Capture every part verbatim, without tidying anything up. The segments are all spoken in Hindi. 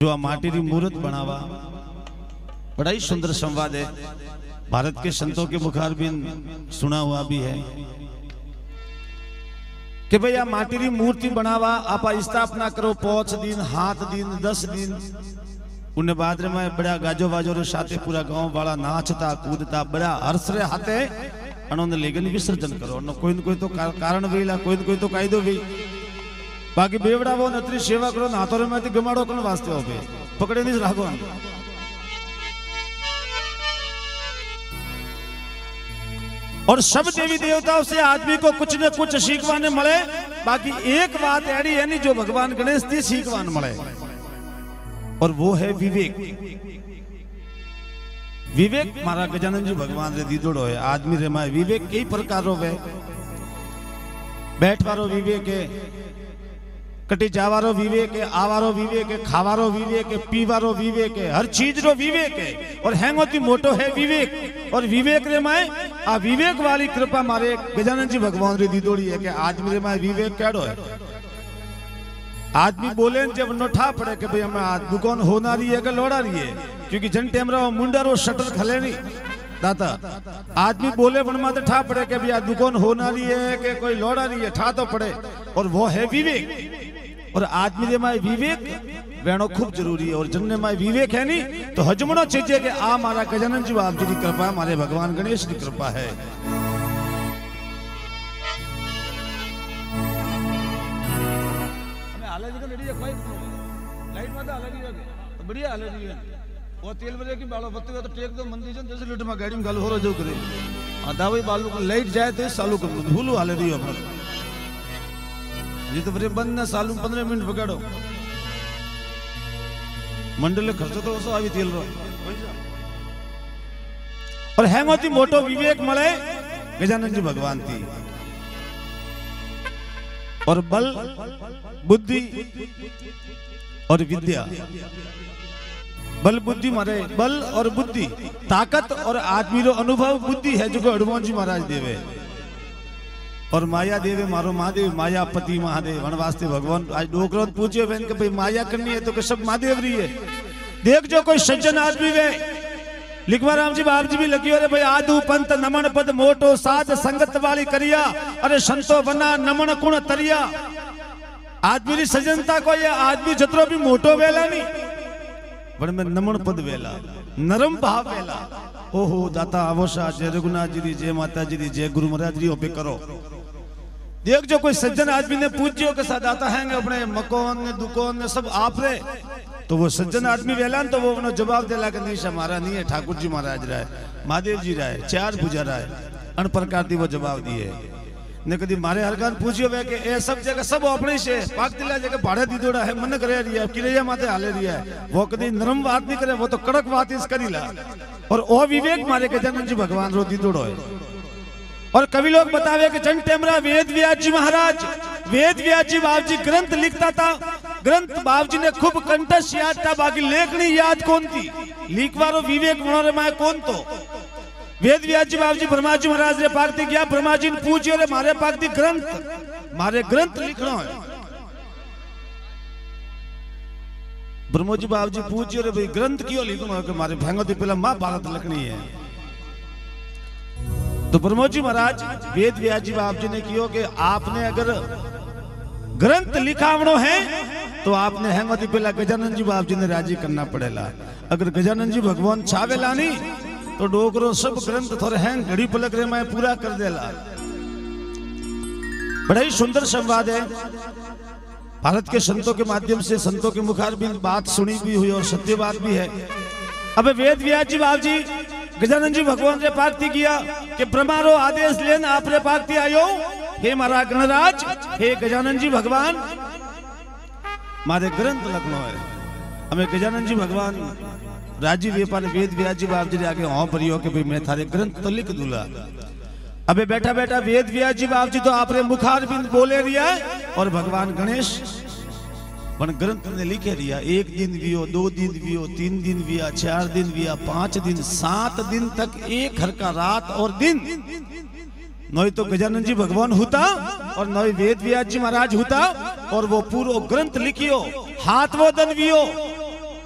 जो आ माटी री मूर्त बनावा बड़ा ही सुंदर संवाद है। भारत के संतों के मुखारबिन सुना हुआ भी है कि भाई आ माटी री मूर्ति बनावा आप स्थापना करो पांच दिन हाथ दिन दस दिन उन्हें बाद में बड़ा गाजो वाजो रे साथे पूरा गांव वाला नाचता कूदता बड़ा हर्ष रे हाथे अनोने लेगन विसर्जन करो न कोई न कोई तो कारण वेला कोई न कोई तो कायदो भी बाकी बेवड़ा वो नतरी सेवा करो ना हाथों में गमाड़ो कौन वास्ते हो बे पकड़े नहीं राखो। और सब देवी देवताओं से आदमी को कुछ न कुछ सीखवाने मिले। बाकी एक बात ऐडी है नहीं जो भगवान गणेश थी सीखवान मिले और वो है विवेक। विवेक मारा गजानन जी भगवान रे दीदोड़ो है आदमी रे माए विवेक कई प्रकार रो है। बैठवारो विवेक है, कटी जावारो विवेक है, आवारो विवेक है, खावारो विवेक है, पीवारो विवेक है, हर चीज रो विवेक है। और हैंगोती मोटो है विवेक। और विवेक रे माए आ विवेक वाली कृपा मारे गजानन जी भगवान रे दीदोड़ी है कि आदमी रे माए विवेक केड़ो है। आदमी बोले जब नोठा पड़े कि भाई हमें आज दुकान होना रही है कि लोड़ा रही है, क्योंकि जन टेमरा मुंडा रो शटर खले नहीं दाता। आदमी बोले बन माते ठा पड़े कि भैया दुकान होना रही है कि कोई लोड़ा रही है, ठा तो पड़े। और वो है विवेक। और आदमी रे माए विवेक वेणो खूब जरूरी है। और जन माए विवेक है नहीं तो हजमनो चीजे कि आ मारा गजानन जी बाप जी की कृपा, हमारे भगवान गणेश की कृपा है। लाइट में तो बढ़िया हाल रही है वो तेल बजे की बालो बत्ती तो टेक दो मंदी जन दस लीटर में गाड़ी में गालो हो रहा जो करे आ दावे बालू को लाइट जाए तो चालू कर दो भूलो हाल रही है अपना ये तो फिर बंद ना चालू पंद्रह मिनट पकड़ो मंडल खर्च तो सो अभी तेल रो। और हैंगोती मोटो विवेक मले गजानन जी भगवान थी। और बल बुद्धि और विद्या, बल बुद्धि मारे बल और बुद्धि ताकत और आदमी रो अनुभव बुद्धि है जो हनुमान जी महाराज देवे। और माया देवे मारो महादेव मायापति महादेव वन वास्ते भगवान आज डोकरो पूछे बहन के भाई माया करनी है तो कि सब महादेव रही है। देख जो कोई सज्जन आदमी वे लिखवा राम जी बाप जी भी लगी अरे भाई आदू पंत नमन पद मोटो साध संगत वाली करिया अरे संतो बना नमन कुण तरिया। आदमी री सजनता को ये आदमी जतरो भी मोटो वेला नहीं पर में नमन पद वेला नरम भाव वेला। ओहो दाता आवोशा जय रघुनाथ जी जय माता जी जय गुरु महाराज जी ओपे करो। देख जो कोई सज्जन आदमी ने पूछियो के साथ आता है अपने मकान ने दुकान ने सब आप रे तो वो सज्जन आदमी वेला तो वो अपना जवाब देला कि नहीं हमारा नहीं है ठाकुर जी महाराज रहा है महादेव जी रहा है चार पूजा रहा है अन प्रकार की वो जवाब दिए ने कदी मारे हरकान पूछियो वे कि ए सब जगह सब अपने से पाक दिला जगह भाड़े दीदोड़ा है मन करे रही है किरैया माथे हाले रही है वो कदी नरम बात नहीं करे वो तो कड़क बात इस करीला। और ओ विवेक मारे गजानन जी भगवान रो दीदोड़ो है। और कवि लोग बतावे कि जन टेमरा वेद व्यास जी महाराज वेद व्यास जी बाप जी ग्रंथ लिखता था। ग्रंथ बाप जी ने खूब कंठस्थ याद था बाकी लेखनी याद कौन थी लिखवारो विवेक मनोरे माए कौन तो वेद व्यास जी बाप जी ब्रह्मा जी महाराज रे पाकती गया ब्रह्मा जी ने पूछियो रे मारे पाकती ग्रंथ मारे ग्रंथ लिखना है। ब्रह्मा जी बाप जी पूछियो रे भाई ग्रंथ क्यों लिखना है कि मारे भंगोती पहला महाभारत लिखनी है। तो ब्रह्मा जी महाराज वेद व्यास जी बाप जी ने कियो कि आपने अगर ग्रंथ लिखावनो है तो आपने हैंगोती पहला गजानन जी बाप जी ने राजी करना पड़ेला। अगर गजानन जी भगवान छावेला नहीं तो डोकरो सब ग्रंथ थोड़े हैं घड़ी पलक रे मैं पूरा कर देला। बड़ा ही सुंदर संवाद है। भारत के संतों के माध्यम से संतों के मुखार भी बात सुनी भी हुई और सत्य बात भी है। अब वेद व्यास जी बाप जी गजानन जी भगवान रे पाकती किया कि ब्रह्मा रो आदेश लेन आप रे पाकती आयो हे मारा गणराज हे गजानन जी भगवान मारे ग्रंथ लिखनो है। हमें गजानन जी भगवान राजी वेपाल वेद व्यास जी बाप जी आगे हाँ परियो कि भाई मैं थारे ग्रंथ तो लिख दूला। अबे बैठा बैठा वेद व्यास जी बाप जी तो आप रे मुखार बिंद बोले रिया और भगवान गणेश पण ग्रंथ ने लिखे रिया। एक दिन वियो दो दिन वियो तीन दिन विया चार दिन विया पांच दिन सात दिन तक एक हर का रात और दिन नई तो गजानन जी भगवान होता और नई वेद व्यास जी महाराज होता और वो पूरा ग्रंथ लिखियो हाथ वो दन वियो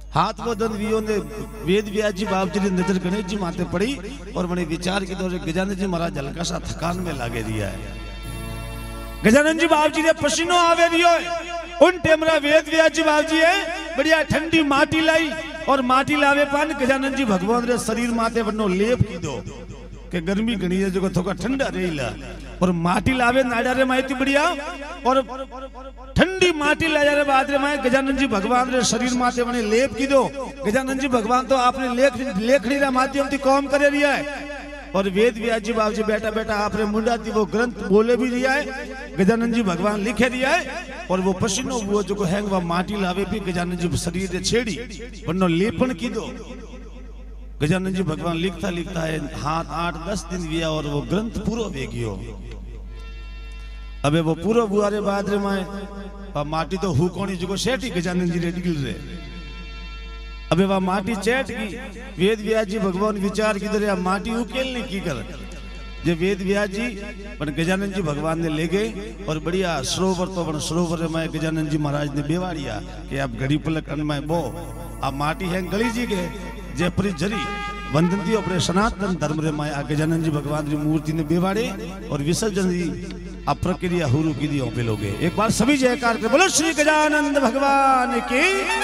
हाथ वो दन वियो ने वेद व्यास जी बाप जी ने नजर गणेश जी माथे पड़ी और मैंने विचार की तो गजानन जी महाराज हल्का सा थकान में लागे दिया है। गजानन जी बाप जी ने पसीनो आवे दियो उन टेमरा वेद व्यास जी बाप जी है बढ़िया ठंडी माटी लाई और माटी लावे पान गजानन जी भगवान रे शरीर माथे वनो लेप की दो के गर्मी घणी है जो थोड़ा ठंडा रहेला और माटी लावे नाड़ा रे माइती बढ़िया और ठंडी माटी लाया रे बाद रे माए गजानन जी भगवान रे शरीर माथे वने लेप की दो। गजानन जी भगवान तो आपने लेख लेखनी रे माध्यम थी काम करे रिया है और वेद व्यास जी बाबू जी बैठा बैठा आपने मुंडा थी वो ग्रंथ बोले भी रिया है। गजानन जी भगवान लिखे रिया है और वो पसीनो वो जो हैंग वो माटी लावे भी गजानन जी शरीर रे छेड़ी वनो लेपन की दो। गजानन जी भगवान लिखता लिखता है हाथ आठ दस दिन गया और वो ग्रंथ पूरा वे गयो। अबे वो पूरा बुआरे बाद रे माए माटी तो हुकोनी जो सेठी गजानन जी रे डिगल रे अबे वह माटी चैट की वेद व्यास जी भगवान विचार की तरह माटी उकेलने की कर जे वेद व्यास जी पर गजानन जी भगवान ने ले गए और बढ़िया सरोवर तो बन सरोवर में गजानन जी महाराज ने बेवाड़िया कि आप घड़ी पलक में बो आप माटी है गली जी के जयपुरी जरी वंदनती अपने सनातन धर्म रे माया गजानन जी भगवान की मूर्ति ने बेवाड़े और विसर्जन दी आप प्रक्रिया हुरु की दी पे लोगे। एक बार सभी जयकार कर बोलो श्री गजानंद भगवान की।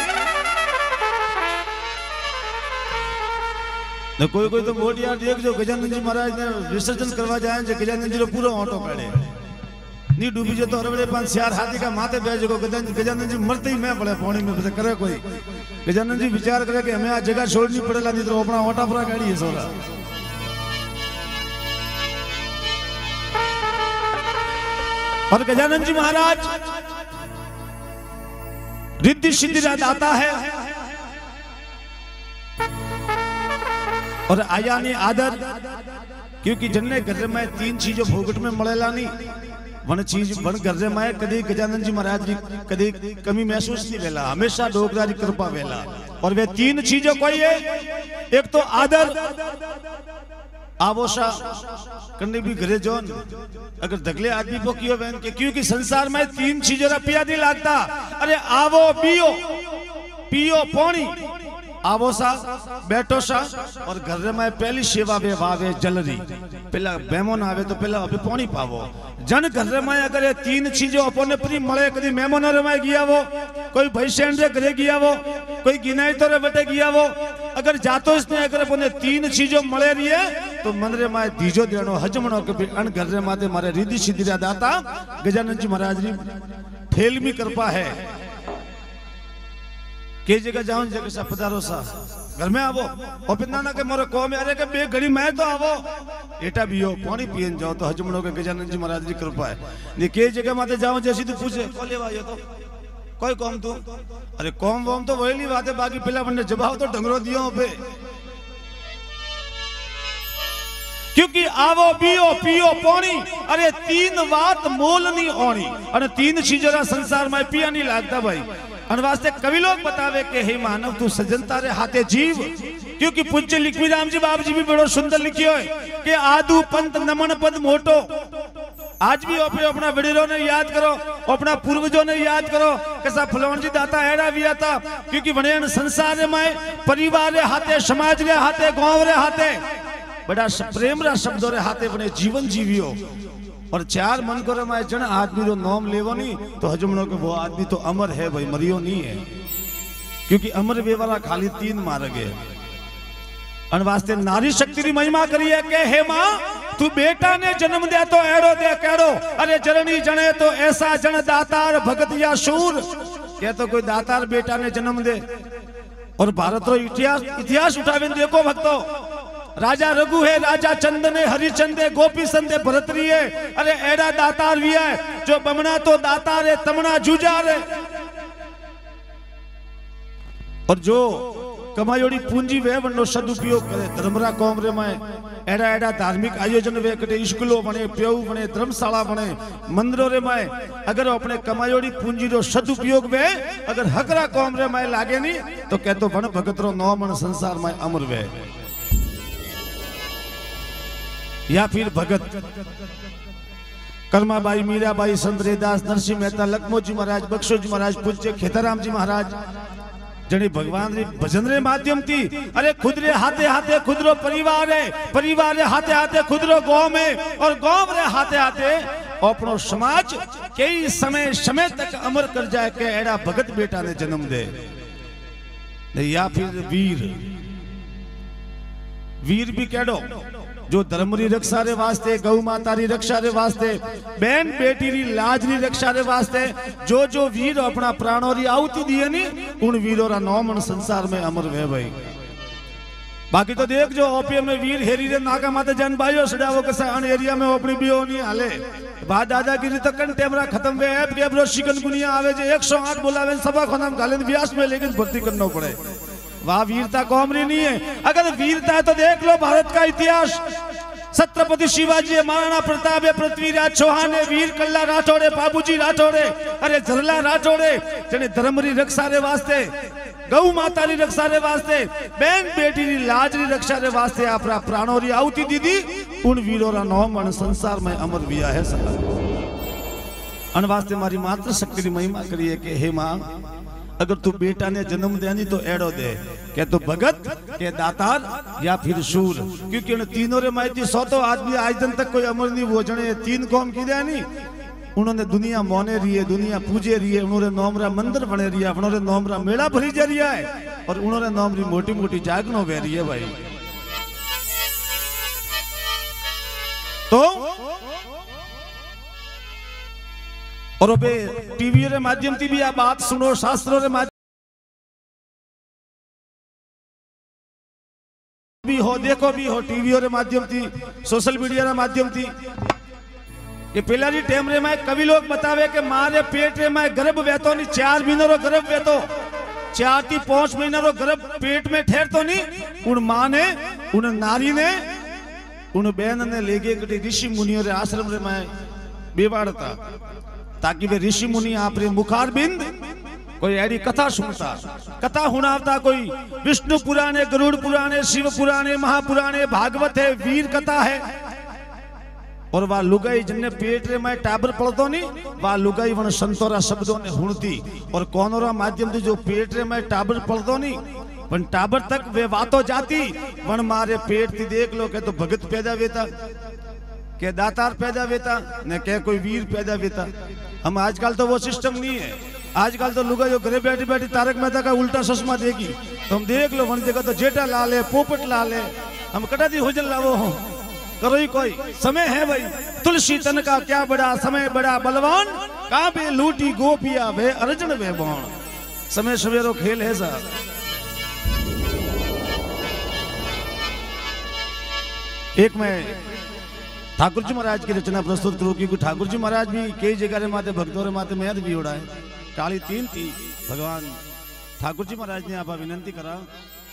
न कोई कोई तो मोटिया देख जो गजानन जी महाराज ने विसर्जन करवा जाए जो गजानन जी रो पूरा ऑटो काढ़े नी डूबी जो तो हरबड़े पांच चार हाथी का माथे बैठ जो गजानन जी मरते ही मैं पड़े पानी में बस करे कोई गजानन जी विचार करे कि हमें आ जगह छोड़नी पड़ेला नहीं तो अपना ऑटो पूरा गाड़ी है सोरा। और गजानन जी महाराज रिद्धि सिद्धि दाता है और आया ने आदर क्योंकि जन्ने घर में तीन चीजों भोगट में मलेला नहीं वन चीज वन घर में कभी गजानन जी महाराज की कभी कमी महसूस नहीं वेला हमेशा डोगरा की कृपा वेला और वे तीन चीजों कोई है एक तो आदर आवोशा करने भी घरे जोन अगर दगले आदमी को कियो बहन के क्योंकि संसार में तीन चीजों का पिया नहीं लगता। अरे आवो पियो पियो पानी आवो सा बैठो सा और घर में पहली सेवा वे वावे जलरी पहला मेहमान आवे तो पहला अभी पानी पावो जन घर में अगर ये तीन चीजों अपने प्री मले कभी मेहमान रे में गया वो कोई भैसेन रे घरे गया वो कोई गिनाई तो रे बटे गया वो अगर जातो इसने अगर अपने तीन चीजों मले रही है तो मन रे माए दीजो देनो हजमनो के अन घर रे माते मारे रिद्धि सिद्धि दाता गजानन जी महाराज जी फेलमी कृपा है के जगह जाऊं जगह सा पधारो सा घर में आवो और पिता ना के मोरे को में अरे के बे घड़ी मैं तो आवो एटा भी हो पानी पियन जाओ तो हजमनो के गजानन जी महाराज की कृपा है ने के जगह माते जाऊं जैसी तू पूछे को लेवा ये तो कोई कौम तू अरे कौम वोम तो वही बात है बाकी पिला बन्ने जवाब तो डंगरो दियो पे क्योंकि आवो पियो पियो पानी अरे तीन बात मोल नहीं होनी अरे तीन चीजों संसार में पिया नहीं लगता भाई अन वास्ते कवि लोग बतावे के हे मानव तू सजनता रे हाथे जीव क्योंकि पूज्य लिखवी राम जी बाबू जी भी बड़ो सुंदर लिखियो है कि आदू पंत नमन पद मोटो आज भी अपने अपना बड़ेरों ने याद करो अपना पूर्वजों ने याद करो कैसा फलवन जी दाता एड़ा भी आता क्योंकि बने संसार में परिवार रे हाथे समाज रे हाथे गांव रे हाथे बड़ा प्रेम रा शब्दों रे हाथे बने जीवन जीवियो और चार मन को रमाए जन आदमी जो नाम लेवो नहीं तो हजमनो के वो आदमी तो अमर है भाई मरियो नहीं है क्योंकि अमर वे वाला खाली तीन मार गए अन वास्ते नारी शक्ति की महिमा करिए के हे मां तू बेटा ने जन्म दे तो एड़ो दे केड़ो अरे जननी जने तो ऐसा जन दातार भगत या शूर के तो कोई दातार बेटा ने जन्म दे और भारत रो इतिहास इतिहास उठावे देखो भक्तों राजा रघु है राजा चंद ने हरिचंद है गोपी संत है भरतरी है अरे एड़ा दातार भी है जो बमना तो दातार है तमना जुजार है और जो कमायोड़ी पूंजी वे वनो सदुपयोग करे धर्मरा कौम रे में एड़ा एड़ा धार्मिक आयोजन वे कटे स्कूलों बने प्यऊ बने धर्मशाला बने मंदिरों रे में अगर अपने कमायोड़ी पूंजी रो सदुपयोग वे अगर हकरा कौम रे में लागे नहीं तो कहतो बन भगत रो नौ मन संसार में अमर वे या फिर भगत कर्माबाई मीराबाई संत रैदास नरसिंह मेहता लखमो जी महाराज बख्शो जी महाराज पूज्य खेताराम जी महाराज जने भगवान रे भजन रे माध्यम थी अरे खुद रे हाथे हाथे खुद रो परिवार है, परिवार रे हाथे हाथे खुद रो गांव में और गांव रे हाथे हाथे अपनो समाज कई समय समय तक अमर कर जाए के एड़ा भगत बेटा ने जन्म दे। या फिर वीर, वीर भी केड़ो जो धर्म री रक्षा रे वास्ते, गौ माता री रक्षा रे वास्ते, बहन बेटी री लाज री रक्षा रे वास्ते जो जो वीर अपना प्राणों री आहुति दिए नी उन वीरों रा नाम संसार में अमर वे भाई। बाकी तो देख जो ओपीएम में वीर हेरी रे नाका माते जन भाइयों सड़ावो के अन एरिया में अपनी बियो नहीं हाले बा दादागिरी तक तो टेमरा खत्म वे ऐप के शिकन गुनिया आवे जे एक सौ आठ बोलावे सभा खत्म गाले व्यास में लेकिन भर्ती करना पड़े। वाह वीरता कौमरी नहीं है। अगर वीरता है तो देख लो भारत का इतिहास, छत्रपति शिवाजी, महाराणा प्रताप, पृथ्वीराज चौहान, वीर कल्ला राठौड़े, बाबूजी राठौड़े, अरे झरला राठौड़े जने धर्म री रक्षा रे वास्ते, गौ माता री रक्षा रे वास्ते, बहन बेटी री लाज री रक्षा रे वास्ते अपना प्राणों री आहुति दीदी उन वीरों रा नाम अन संसार में अमर विया है सका। अन वास्ते मारी मात्र शक्ति री महिमा करिए के हे मां अगर तू बेटा ने जन्म देनी तो एड़ो दे के तो भगत के दातार या फिर शूर, क्योंकि उन तीनों रे मायती सौ तो आदमी आज दिन तक कोई अमर नहीं वो जने तीन कौम की दे नहीं उन्होंने दुनिया मोने रही है, दुनिया पूजे रही है, उन्होंने नोमरा मंदिर बने रही है, उन्होंने नोमरा मेला भरी जा रही है और उन्होंने नोमरी मोटी मोटी जागनो बह रही है भाई। तो और अबे टीवी रे माध्यम थी भी आप बात सुनो, शास्त्रों रे माध्यम भी हो, देखो भी हो, टीवी रे माध्यम थी, सोशल मीडिया रे माध्यम थी। ये पहला जी टेम रे में कभी लोग बतावे कि मारे पेट रे में गर्भ वेतो नहीं, चार महीना रो गर्भ वेतो, चार थी पांच महीना रो गर्भ पेट में ठहरतो नहीं। उन मां ने, उन नारी ने, उन बहन ने लेके कटी ऋषि मुनियों रे आश्रम रे में बेवाड़ता ताकि वे ऋषि मुनि आप रे मुखार बिंद कोई ऐडी कथा सुनता, कथा सुनावता, कोई विष्णु पुराणे, गरुड़ पुराणे, शिव पुराणे, महापुराणे, भागवत है, वीर कथा है। और वह लुगाई जिन्ने पेट रे में टाबर पड़तो नहीं वह लुगाई वन संतोरा शब्दों ने हुणती और कोनोरा माध्यम से जो पेट रे में टाबर पड़तो नहीं पण टाबर तक वे बातों जाती वन मारे पेट थी देख लो के तो भगत पैदा वेता के दातार पैदा वेता ने के कोई वीर पैदा वेता। हम आजकल तो वो सिस्टम नहीं है। आजकल तो लुगा जो घरे बैठी बैठी तारक मेहता का उल्टा चश्मा देगी तो हम देख लो वन जगह तो जेठा लाल है, पोपट लाल है, हम कटा दी होजल लावो हो करो ही कोई समय है भाई। तुलसी तन का क्या बड़ा समय, बड़ा बलवान काबे लूटी गोपिया वे अर्जुन वे बौन। समय सवेरो खेल है सा। एक मैं ठाकुर जी महाराज की रचना प्रस्तुत करूं क्योंकि ठाकुर जी महाराज भी कई जगह रे माते भक्तों रे माते मेहर भी उड़ाए। काली तीन थी भगवान ठाकुर जी महाराज ने आप विनंती करा